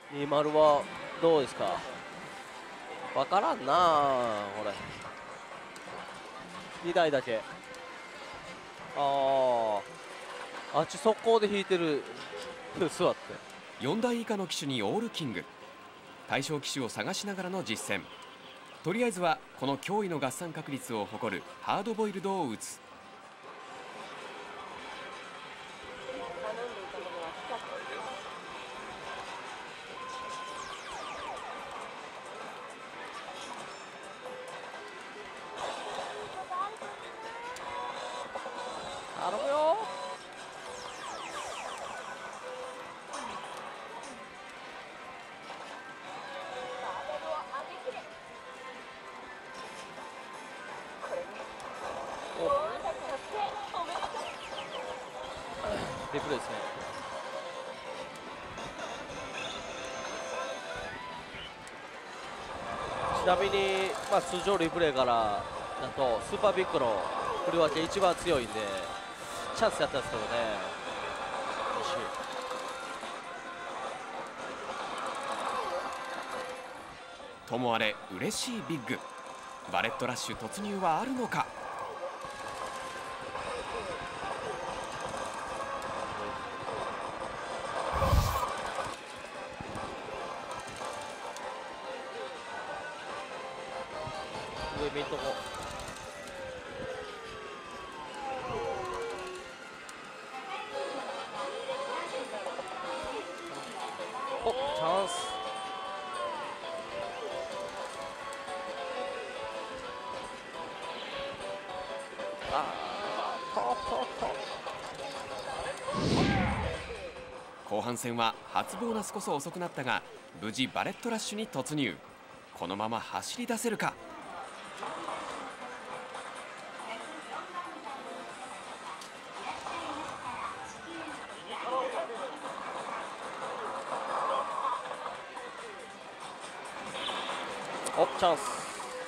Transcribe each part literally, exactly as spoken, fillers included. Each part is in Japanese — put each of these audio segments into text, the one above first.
にじゅうはどうですか。わからんなあこれ。にだいだけ。あああっち速攻で引いてる座って。 よんだい以下の機種にオールキング。対象機種を探しながらの実践。とりあえずはこの驚異の合算確率を誇るハードボイルドを打つ。 頼むよ。リプレイですね。ちなみに、まあ、通常リプレイからだとスーパービッグの振り分け一番強いんでチャンスやったんですけどね。惜しい。 ともあれ嬉しいビッグ。バレットラッシュ突入はあるのか。 上見んとこ。お、チャンス。あー、ととと。 後半戦は初ボーナスこそ遅くなったが無事バレットラッシュに突入。このまま走り出せるか。 お、チャンス。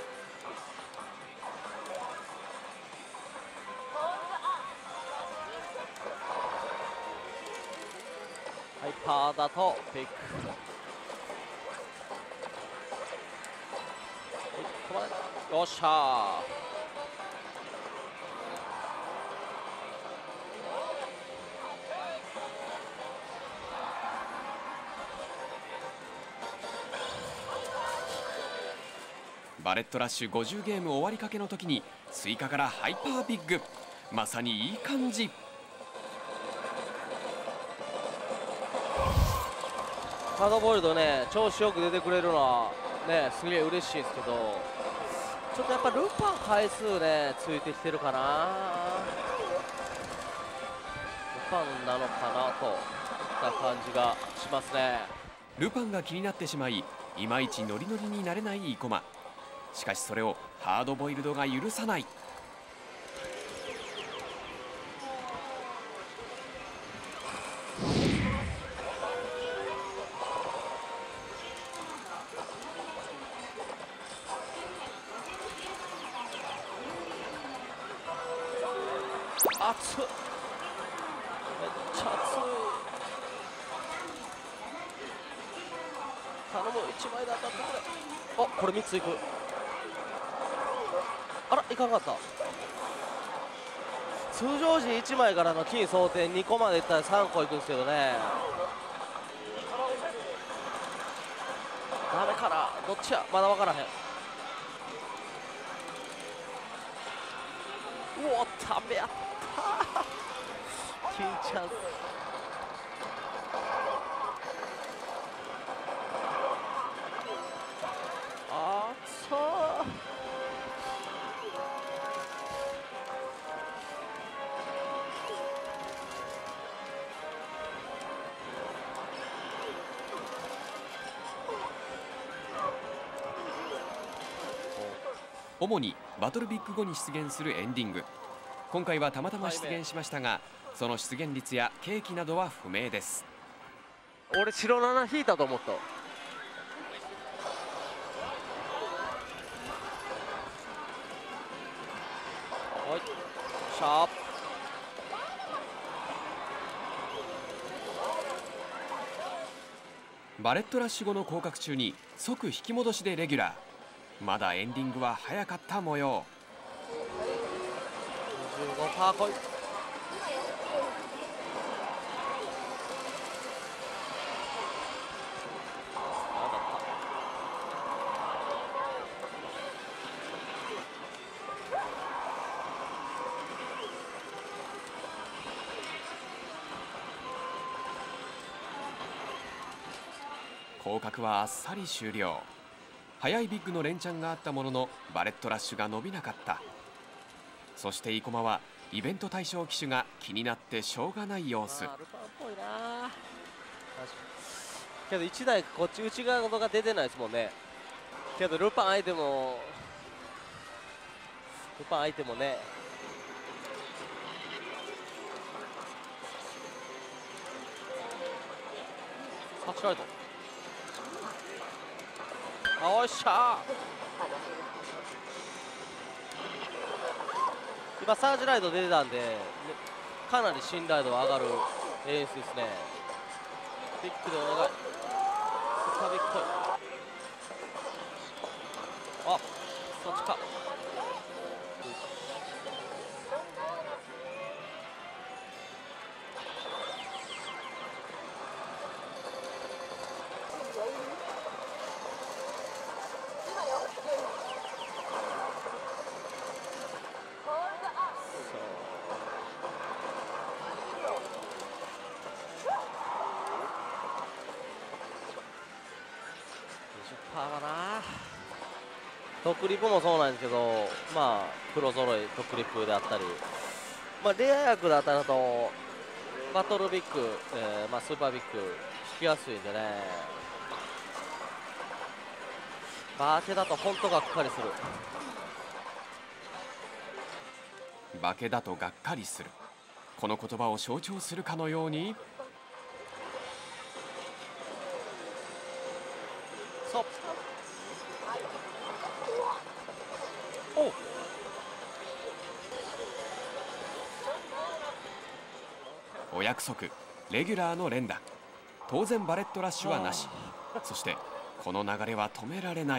はい、パーだとピック。よっしゃー。 バレットラッシュごじゅうゲーム終わりかけの時に追加からハイパービッグ。まさにいい感じ。 ハードボイルドね、調子よく出てくれるのはね、すげえ嬉しいんですけど、ちょっとやっぱルパン回数ね、ついてきてるかな。ルパンなのかなといった感じがしますね。 ルパンが気になってしまいいまいちノリノリになれない生駒。しかしそれをハードボイルドが許さない。 熱っ、めっちゃ熱い。頼む、いちまいで当たってくれ。あ、これみっついく。あら、いかんかった。通常時いちまいからの金争点にこまでいったらさんこいくんですけどね。ダメかな、どっちや、まだ分からへん。うお、ダメやった金チャンス。あっそう。 主にバトルビッグ後に出現するエンディング。今回はたまたま出現しましたがその出現率や契機などは不明です。 俺白なな引いたと思った。はい、シャープ。 バレットラッシュ後の降格中に即引き戻しでレギュラー。まだエンディングは早かった模様。 にじゅうごパーセント 来い。 降格はあっさり終了。速いビッグの連チャンがあったもののバレットラッシュが伸びなかった。そして生駒はイベント対象機種が気になってしょうがない様子。 アルファっぽいな。確かにけどいちだいこっち内側のが出てないですもんね。けどルパン相手もルパン相手もね、サーチライト、おっしゃー。今サーチライト出てたんで、ね、かなり信頼度上がる演出ですね。ビッグでお願い。スーパービッグ。あ、そっちか。パーかな。トクリプもそうなんですけど、まあプロ揃いトクリプであったり、まあレア役だったらとバトルビッグ、えー、まあスーパービッグ引きやすいんでね。バーケだと本当がっかりする。 バケだとがっかりする。この言葉を象徴するかのように。 そうおお約束、レギュラーの連打。当然バレットラッシュはなし。そしてこの流れは止められない。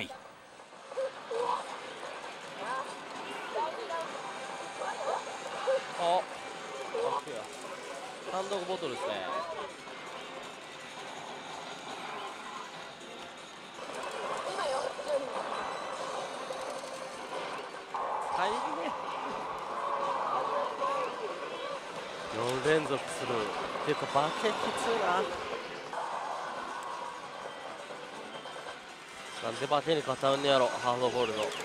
あ、単独ボトルですね。入りね。よん連続するっていうかバケきついな。なんでバケに勝たんねやろ、ハードボールの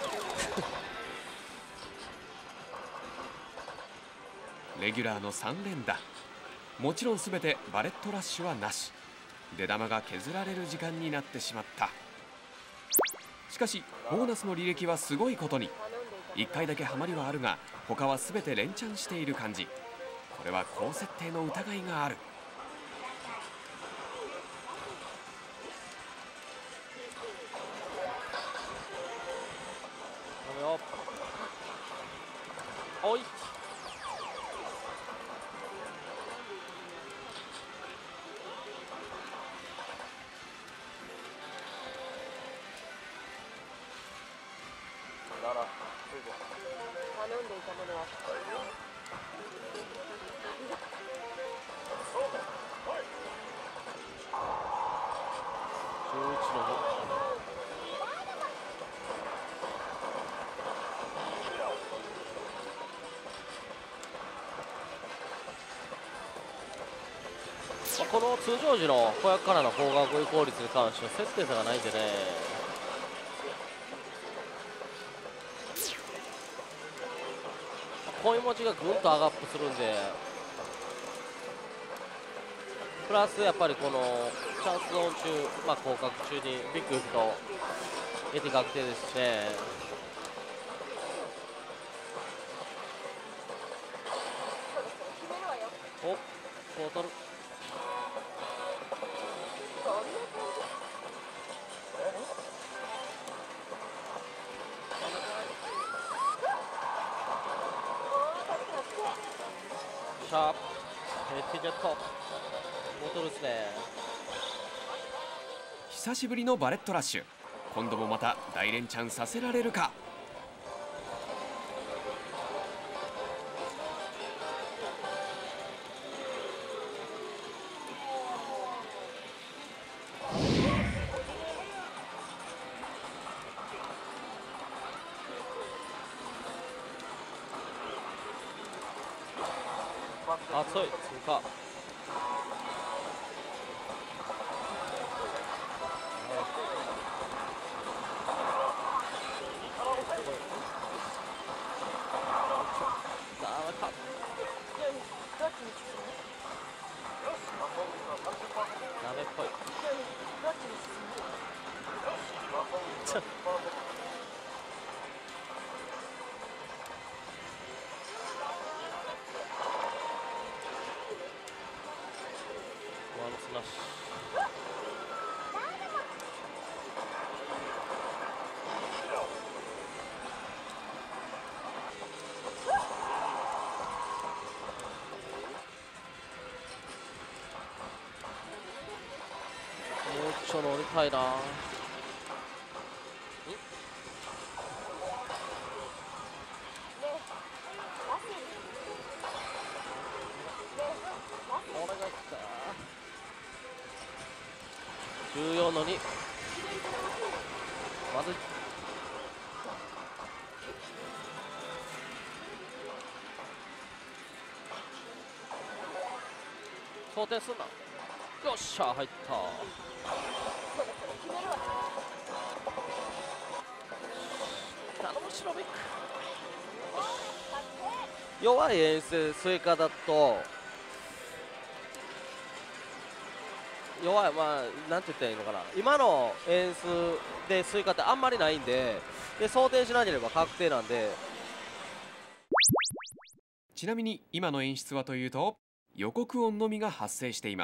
レギュラーのさん連打。もちろん全てバレットラッシュはなし。出玉が削られる時間になってしまった。しかしボーナスの履歴はすごいことに、いっかいだけハマりはあるが他は全て連チャンしている感じ。これは高設定の疑いがある。 おい頼んでいたものはじゅういちのご。この通常時の子役からの高額移行率に関しては設定差がないんでね。コイン持ちがぐんと上がアップするんで、プラスやっぱりこのチャンスゾーン中、まあ降格中にビッグヒット得て確定ですしね。お、ボトルシャープヘッドジェットボトルですね。 久しぶりのバレットラッシュ。今度もまた大連チャンさせられるか。 熱い追加。ダメっぽい。ワンスマッシュ。もうちょ乗りたいな。お願い来た。じゅうよんのに。まずい。装填すんな。よっしゃ入った。頼むシロビック。弱い演出追加だと弱い、まあなんて言ったらいいのかな、今の演出で追加ってあんまりないんで、で装填しなければ確定なんで。 ちなみに今の演出はというと予告音のみが発生しています。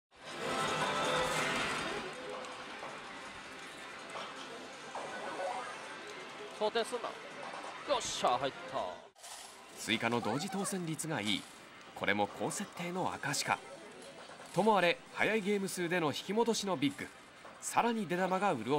装填すんな。よっしゃ入った。 追加の同時当選率がいい。これも高設定の証か。ともあれ早いゲーム数での引き戻しのビッグ。さらに出玉が潤った。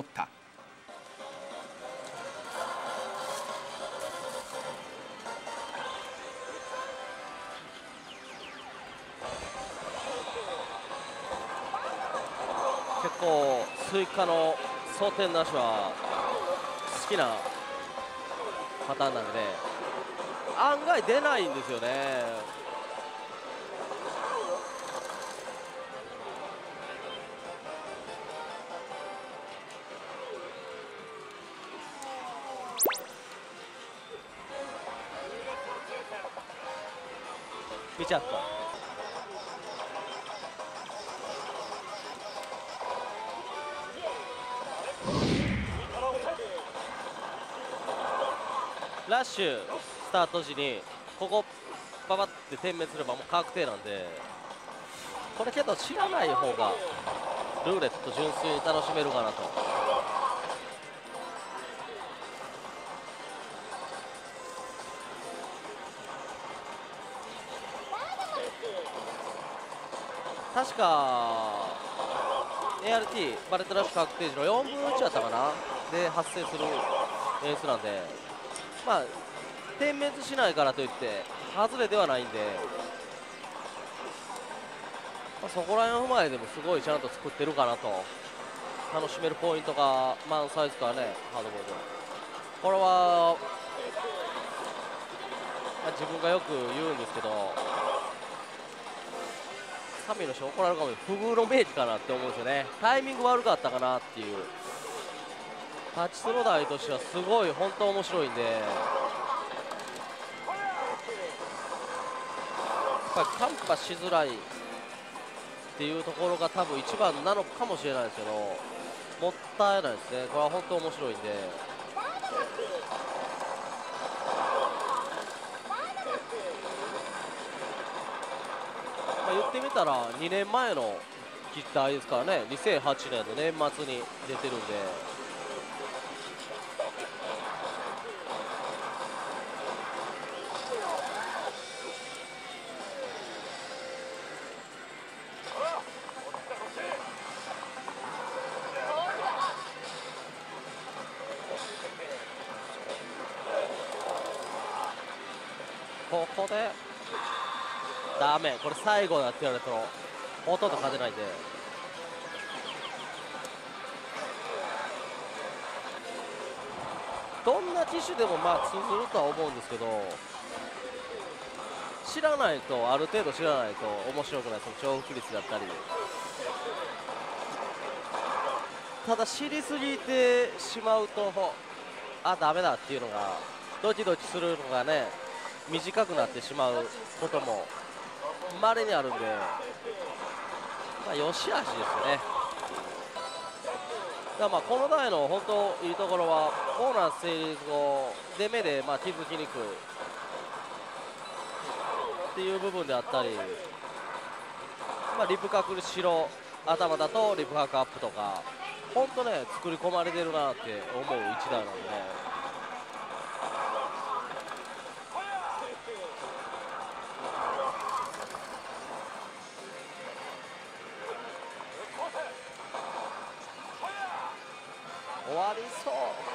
結構追加の装填なしは好きなパターンなので案外出ないんですよね。見ちゃった。ラッシュスタート時にここババって点滅すればもう確定なんで、これけど知らない方がルーレット純粋に楽しめるかなと。確か エーアールティー バレットラッシュ確定時のよんぶんのいちだったかなで発生する演出なんで、まあ点滅しないからといって外れではないんで、まあ、そこら辺を踏まえてもすごいちゃんと作ってるかなと。楽しめるポイントが満載ですからね、ハードボール。これは、まあ、自分がよく言うんですけど、神の人怒られるかもしれない、不遇の明治かなって思うんですよね。タイミング悪かったかなっていう。タッチスロー台としてはすごい本当面白いんで、やっぱりカンパしづらいっていうところが多分一番なのかもしれないですけど、もったいないですね。これは本当面白いんで。まあ、言ってみたらにねんまえの機体ですからね。にせんはちねんの年末に出てるんで、 ここでダメ、これ最後だって言われるとほとんど勝てないんで、どんな機種でもまあ通ずるとは思うんですけど、知らないと、ある程度知らないと面白くない、その重複率だったり。ただ知りすぎてしまうと、あ、ダメだっていうのが、ドキドキするのがね、短くなってしまうこともまれにあるんで、まあ、よしあしですね。だからまあこの台の本当いいところは、ボーナス成立後、出目でまあ気づきにくいっていう部分であったり、まあ、リプ角白頭だとリプ角アップとか、本当ね、作り込まれてるなって思う一台なんでね。終わりそう。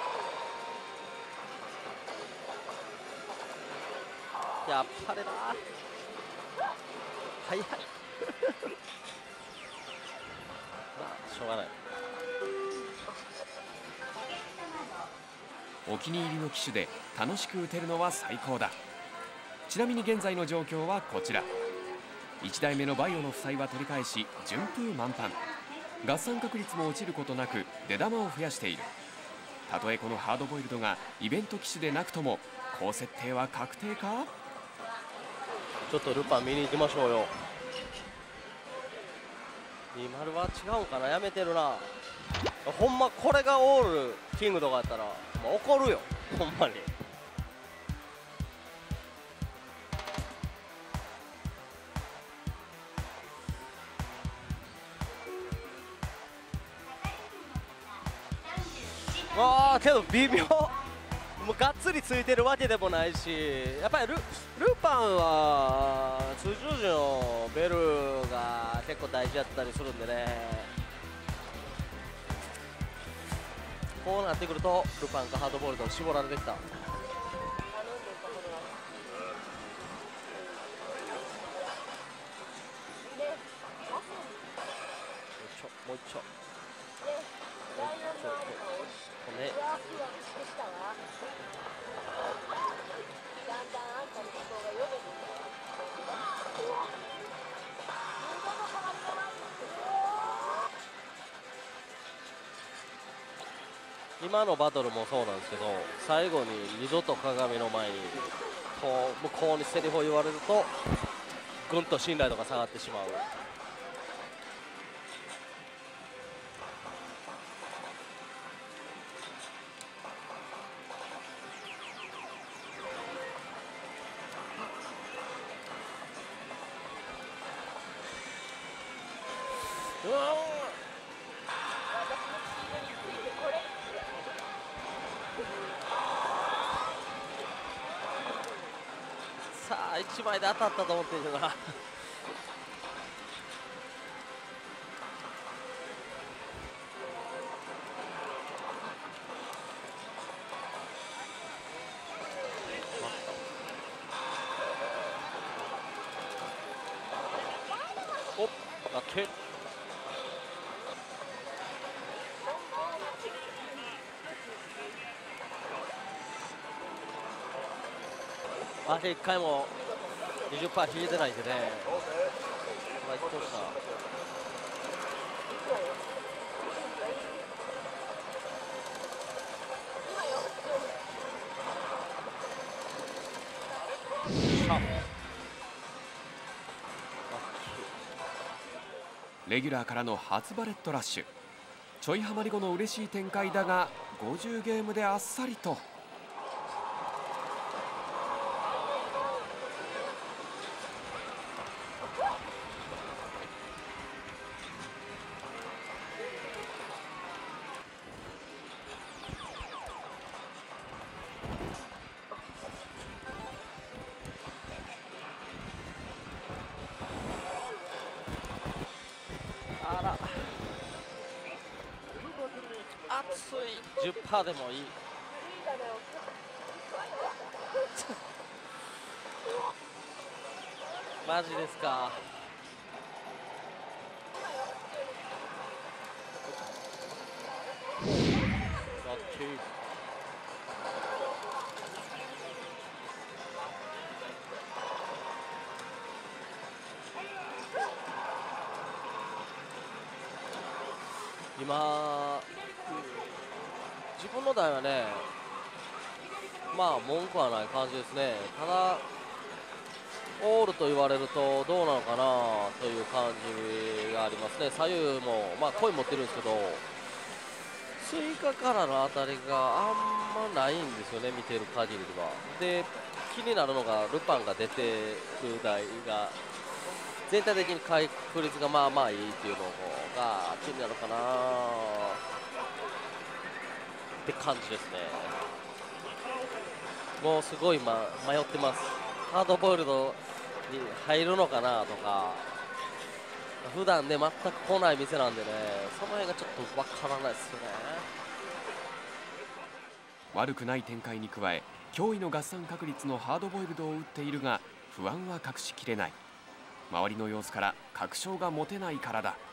やっぱりな、早いまあしょうがない。 お気に入りの機種で楽しく打てるのは最高だ。ちなみに現在の状況はこちら。いちだいめのバイオの負債は取り返し順風満帆、合算確率も落ちることなく出玉を増やしている。たとえこのハードボイルドがイベント機種でなくとも高設定は確定か。 ちょっとルパン見に行きましょうよ。にじゅうは違うんかな、やめてるな。ほんまこれがオールキングとかやったら、まあ、怒るよほんまに。ああけど微妙、もうがっつりついてるわけでもないし、やっぱり ル, ルパンは通常時のベルが結構大事だったりするんでね。こうなってくるとルパンかハードボールド絞られてきた。よいしょ、もう一丁、もう一丁とね。今のバトルもそうなんですけど、最後に二度と鏡の前にこう向こうにセリフを言われるとぐんと信頼度が下がってしまう。うわさあいちまいで当たったと思ってるなおっだってあれいっかいも にじゅっパーセント 引いてないんでね。まあ、どうしたレギュラーからの初バレットラッシュ、ちょいハマり後の嬉しい展開だがごじゅうゲームであっさりと。 あら熱い じゅっパーセント でもいいマジですか。ラッキー。今自分の台はね、まあ文句はない感じですね。ただオールと言われるとどうなのかなという感じがありますね。左右もまあコイン持ってるんですけど、追加からの当たりがあんまないんですよね、見てる限りでは。で、気になるのがルパンが出てる台が全体的に回復率がまあまあいいっていうのが気になるかなって感じですね。もうすごい、ま、迷ってます。ハードボイルドに入るのかなとか、普段ね全く来ない店なんでね、その辺がちょっとわからないですよね。 悪くない展開に加え、驚異の合算確率のハードボイルドを打っているが不安は隠しきれない。周りの様子から確証が持てないからだ。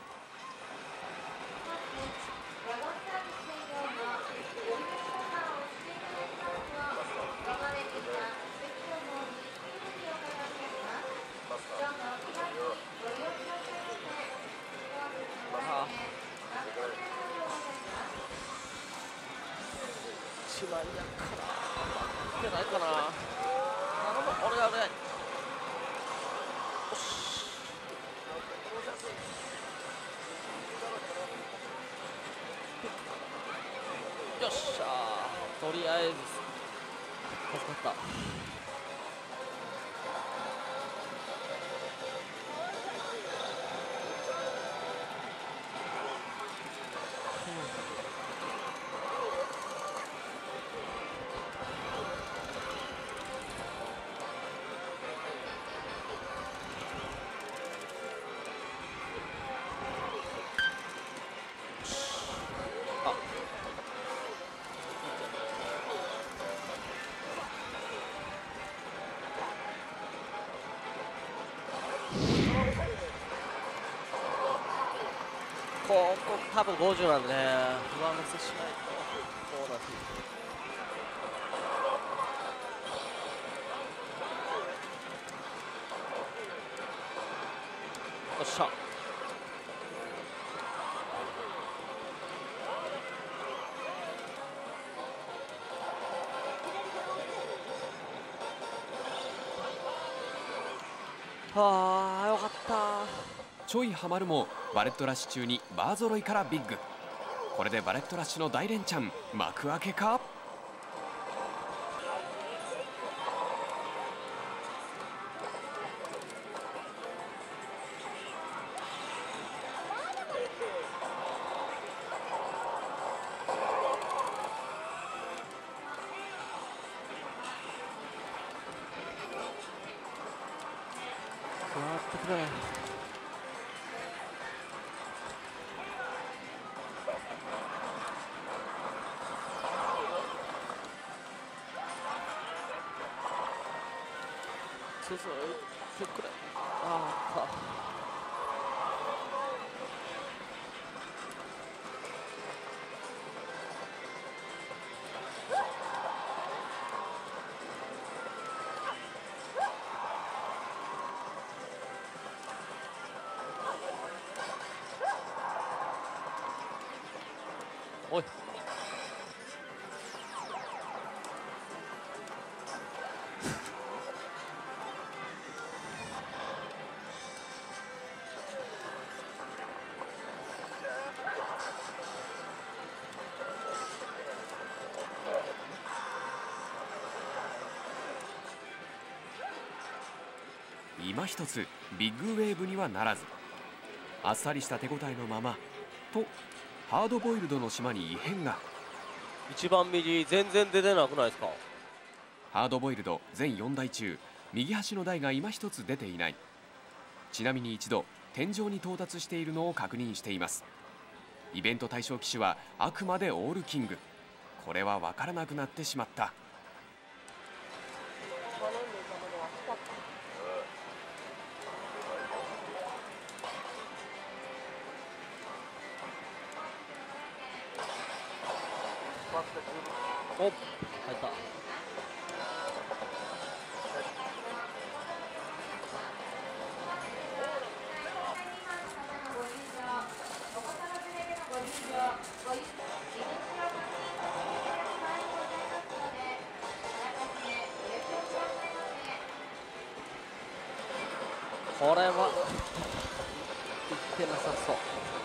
一枚やからいけないかな。頼む、お願いお願い。よっしゃー、とりあえず助かった。ここ多分ごじゅうなんでね、上乗せしないとこうなって。よっしゃ。はあ、よかった。 ちょいハマるもバレットラッシュ中にバー揃いからビッグ。これでバレットラッシュの大連チャン幕開けか。 座ってくれ。続いてくれ。ああ、おい。 今一つビッグウェーブにはならず、あっさりした手応えのままとハードボイルドの島に異変が。 一番右全然出てなくないですか。 ハードボイルド全よん台中右端の台が今一つ出ていない。ちなみに一度天井に到達しているのを確認しています。イベント対象機種はあくまでオールキング。これは分からなくなってしまった。 頼んでたものはお、入った。これはいってなさそう。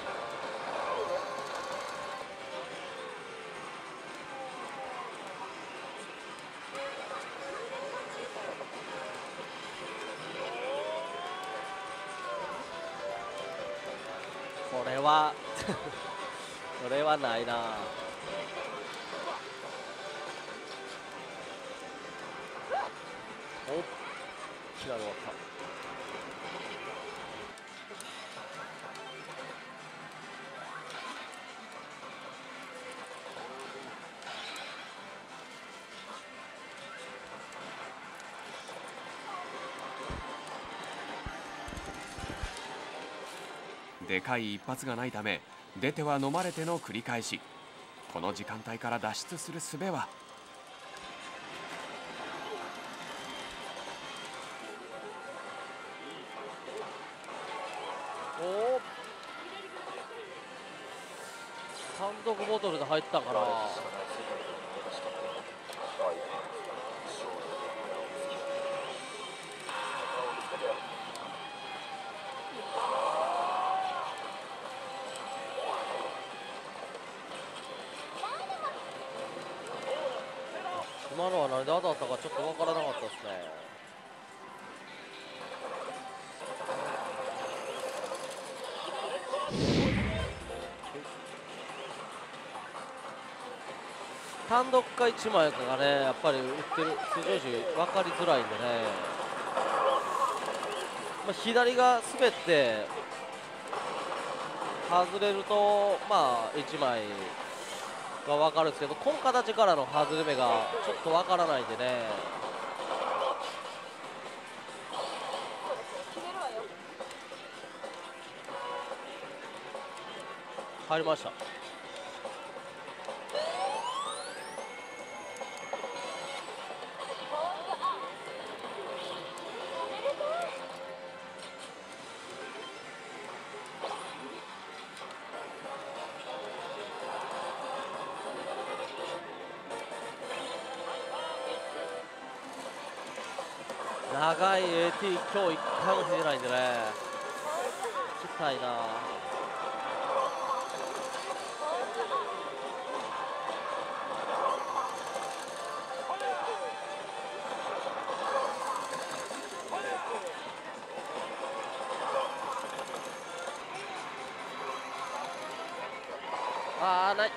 これはこれはないな。おっ、キラで終わった。 でかい一発がないため出ては飲まれての繰り返し。この時間帯から脱出する術は。 おお、単独ボトルで入ったから。今のは何で当たったかちょっと分からなかったですね。単独かいちまいかがね、やっぱり打ってる通常時分かりづらいんでね、まあ、左が滑って外れるとまあいちまいが分かるんですけど、この形からの外れ目がちょっと分からないんでね。入りました。長い エーティー 今日いっかいも出てないんでね、きたいな。あーない。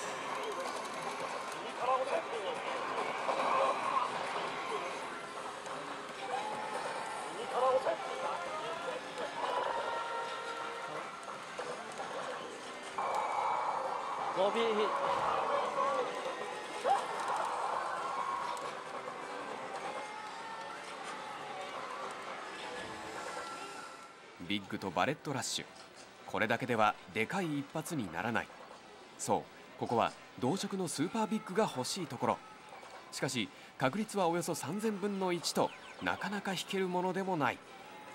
伸びビッグとバレットラッシュ、これだけではでかい一発にならない。そう、ここは同色のスーパービッグが欲しいところ。しかし確率はおよそさんぜんぶんのいちとなかなか引けるものでもない。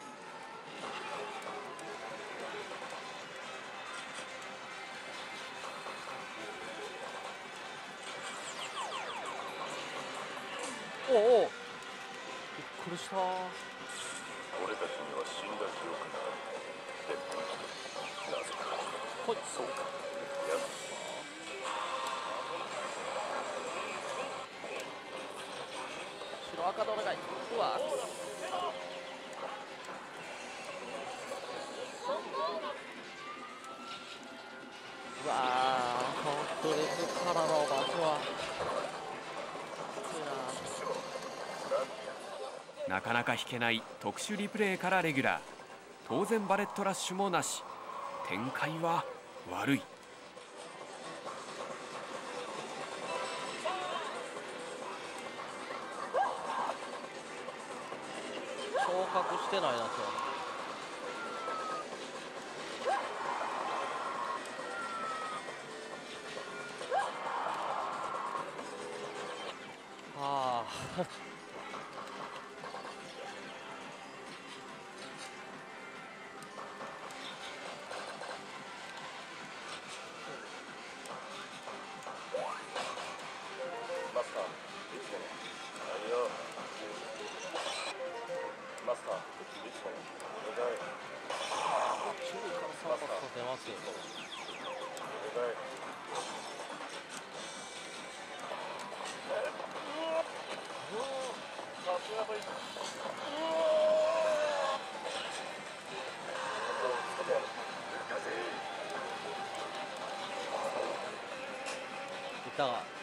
おお、びっくりした。 俺たちには死んだ記憶がある。でもなぜか。 はい、 そうか。や白赤でお願い。うわ、うわー、本当にからの場所はきついな。 なかなか引けない特殊リプレイからレギュラー。当然バレットラッシュもなし。展開は悪い。 昇格してないな今日。 マスター、いつもの。何よ。マスター、いつもの。お願い。 注意からサーカスと出ますよ。 お願い。さすがといい。 いったが。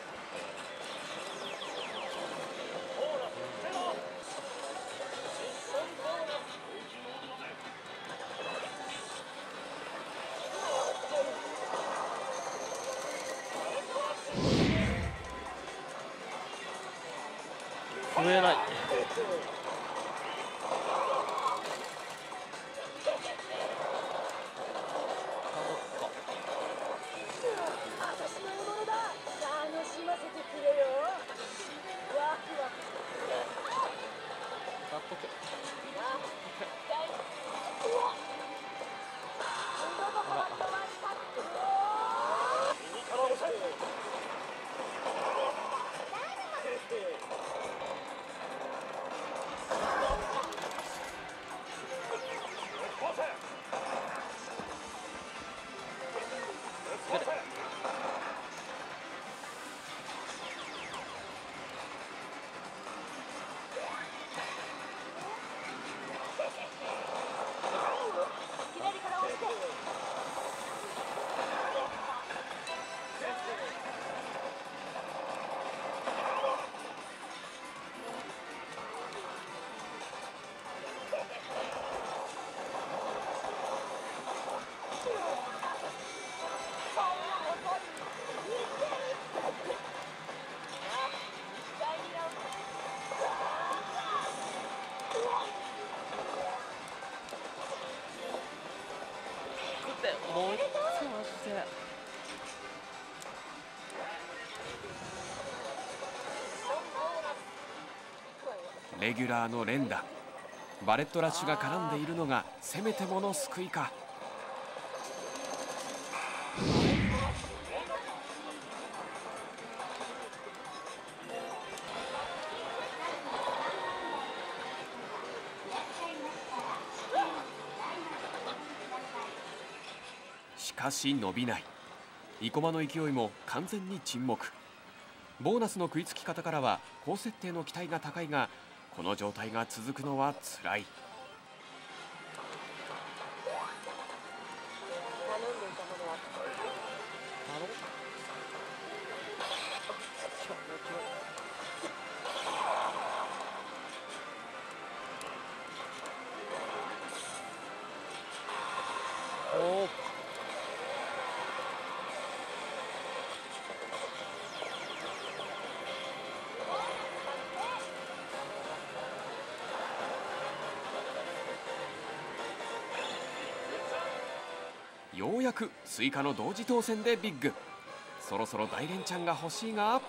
増えない。 私の獲物だ。楽しませてくれよ。ワクワク。 当たっとけ。あら。 右から押さえ。 左から押して。 食ってもう一つマジで。 レギュラーの連打、バレットラッシュが絡んでいるのがせめてもの救いか。しかし伸びない。生駒の勢いも完全に沈黙。ボーナスの食いつき方からは高設定の期待が高いが、この状態が続くのはつらい。 頼んでいたものはあの。ちょ、もちろん。おお。 ようやく追加の同時当選でビッグ。そろそろ大連チャンが欲しいが。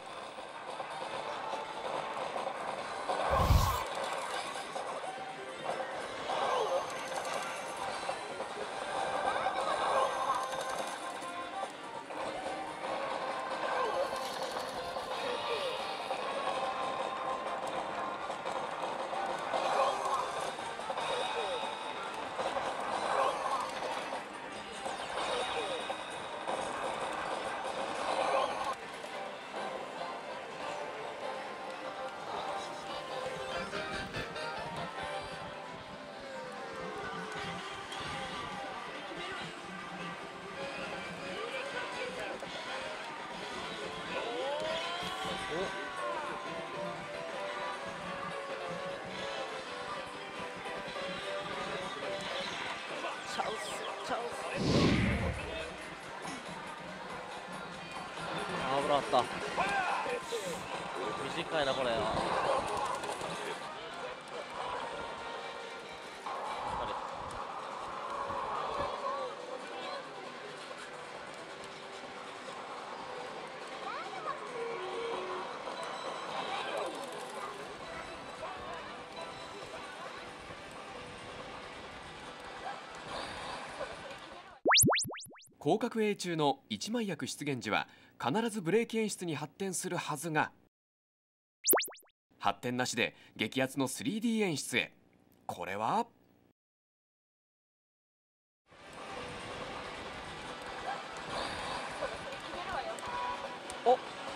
チャンスチャンス。あー危なかった。短いなこれは。 広角映中の一枚役出現時は必ずブレーキ演出に発展するはずが、発展なしで激アツの スリーディー 演出へ。これはお、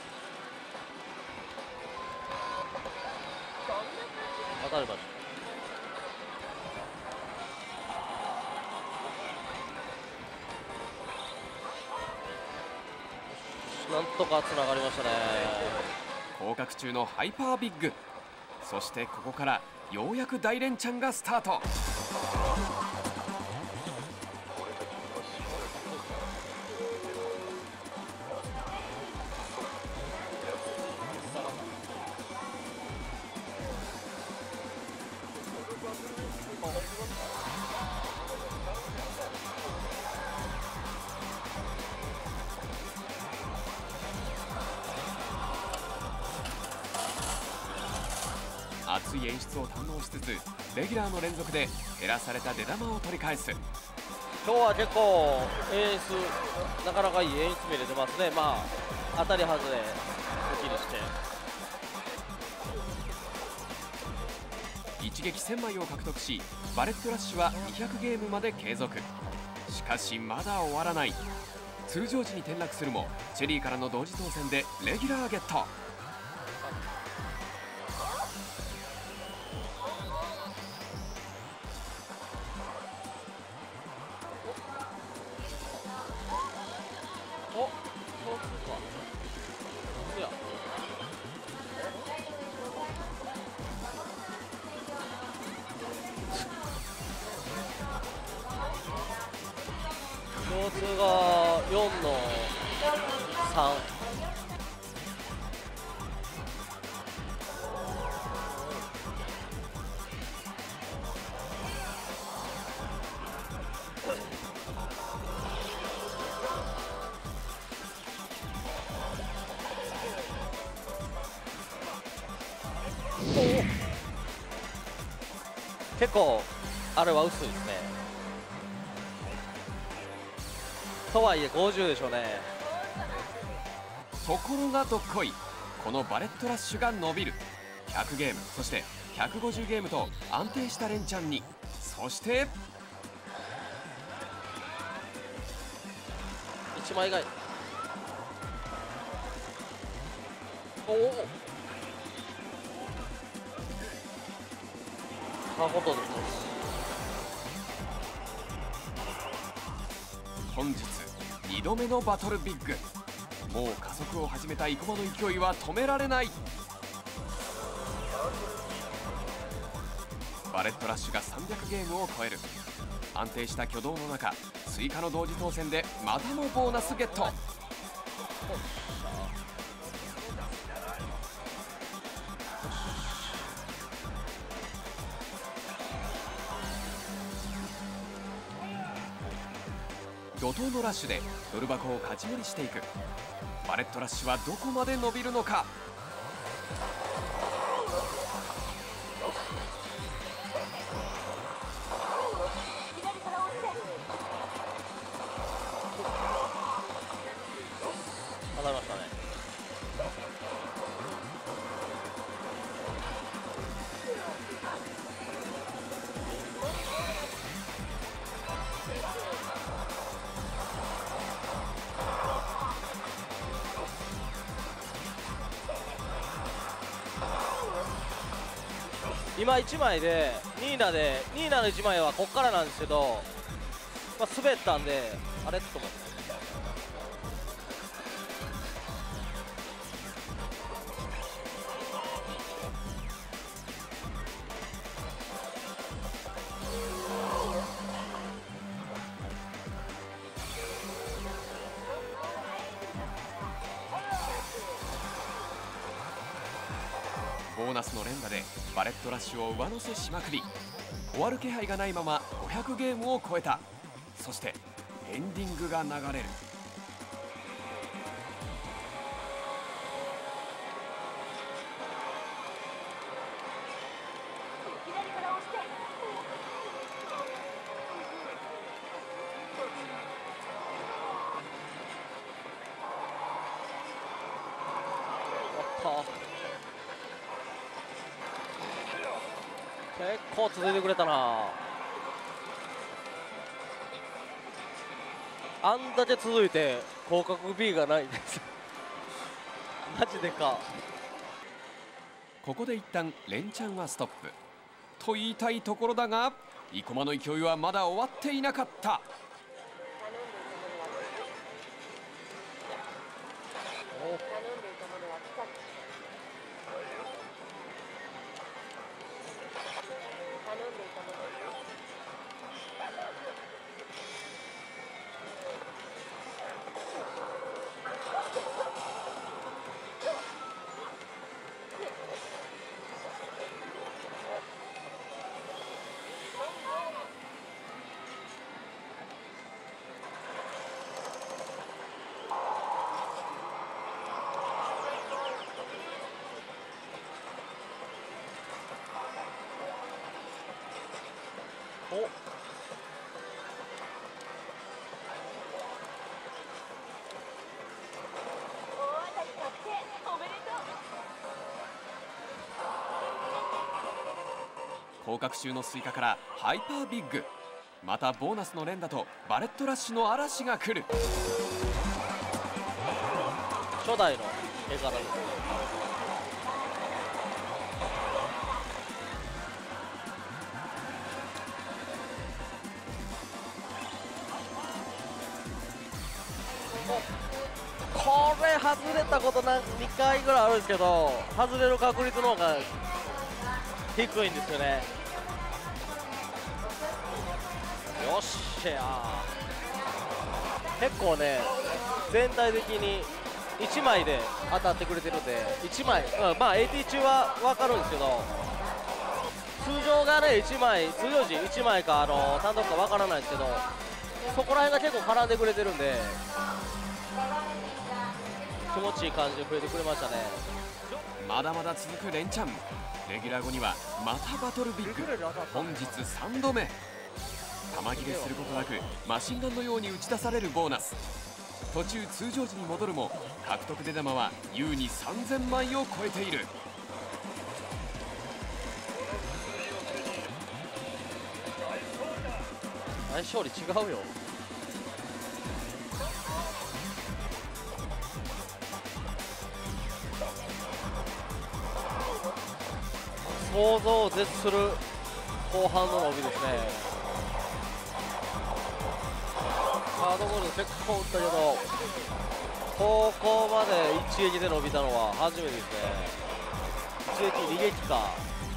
当たりました。なんとかつながりましたね。 広角中のハイパービッグ。そしてここからようやく大連チャンがスタート。熱い演出を堪能しつつ、レギュラーの連続で減らされた出玉を取り返す。 今日は結構演出、なかなかいい演出見れてますね。まあ当たり外れ抜きにして一撃せんまいを獲得し、バレットラッシュはにひゃくゲームまで継続。しかしまだ終わらない。通常時に転落するもチェリーからの同時当選でレギュラーゲット。 お、そうするか。いや。共通がよんのさん。結構あれは薄いですね。とはいえごじゅうでしょうね。 ところがどっこい、このバレットラッシュが伸びる。ひゃくゲーム、そしてひゃくごじゅうゲームと安定した連チャンに。そしていちまいがい。おお、あ、ほとんどです。 本日にどめのバトルビッグ。もう加速を始めた生駒の勢いは止められない。バレットラッシュがさんびゃくゲームを超える。安定した挙動の中、追加の同時当選でまたもボーナスゲット。怒涛のラッシュでドル箱を勝ち盛りしていく。バレットラッシュはどこまで伸びるのか。 当たりましたね。今いちまいでニーナでニーナのいちまいはこっからなんですけど、まあ、滑ったんであれと思って。 ボーナスの連打でバレットラッシュを上乗せしまくり、終わる気配がないままごひゃくゲームを超えた。そしてエンディングが流れる。 左から押して。 か。結構続いてくれたな。あんだけ続いて広角 B がないですマジでか。 ここで一旦連チャンはストップと言いたいところだが、生駒の勢いはまだ終わっていなかった。 お広角周のスイカからハイパービッグ、またボーナスの連打とバレットラッシュの嵐が来る。 初代の絵柄ですね。これ外れたことなにかいぐらいあるんですけど、外れる確率の方が低いんですよね。よっしゃー。結構ね、全体的にいちまいで当たってくれてるんで、いちまい、うん、まあ エーティー 中は分かるんですけど、通常がねいちまい、通常時いちまいかあの単独か分からないですけど、そこら辺が結構絡んでくれてるんで気持ちいい感じで増えてくれましたね。 まだまだ続く連チャン。レギュラー後にはまたバトルビッグ。本日さんどめ。弾切れすることなくマシンガンのように打ち出されるボーナス。途中通常時に戻るも獲得出玉は優にさんぜんまいを超えている。 相性率違うよ。想像を絶する後半の伸びですね。ハードボール結構打ったけど、ここまで一撃で伸びたのは初めてですね。一撃二撃か。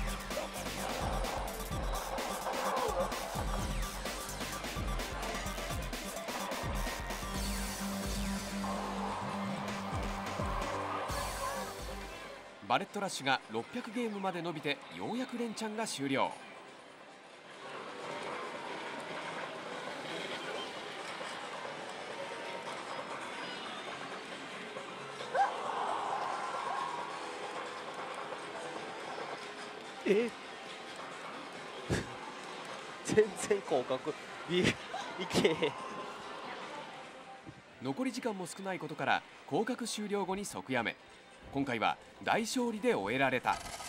バレットラッシュがろっぴゃくゲームまで伸びてようやく連チャンが終了。 え全然広角いけへん。 残り時間も少ないことから広角終了後に即やめ。今回は大勝利で終えられた。